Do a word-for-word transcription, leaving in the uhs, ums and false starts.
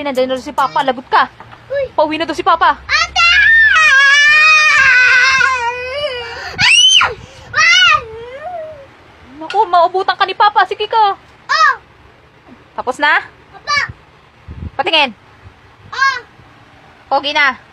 nandiyan na si Papa. Lagot ka. Uy. Pauwi na daw si Papa. Ate! Naku, maubutan ka ni Papa. Sige ka. Oh! Tapos na? Papa! Patingin. Oh! Pogi na.